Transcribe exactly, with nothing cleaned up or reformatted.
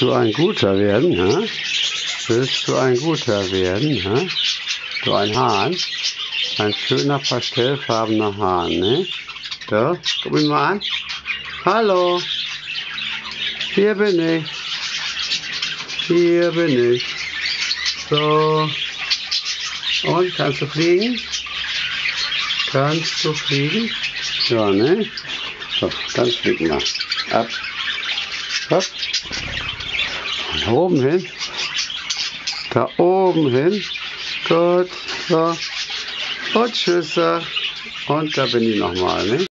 du ein Guter werden? Hä? Willst du ein Guter werden? Hä? Du ein Hahn? Ein schöner pastellfarbener Hahn, ne? So, guck mich mal an. Hallo. Hier bin ich. Hier bin ich. So. Und, kannst du fliegen? Kannst du fliegen? Ja, ne? So, dann fliegen wir. Ab. Hopp. Da oben hin. Da oben hin. Gut. So. Und tschüss. Und da bin ich nochmal, ne?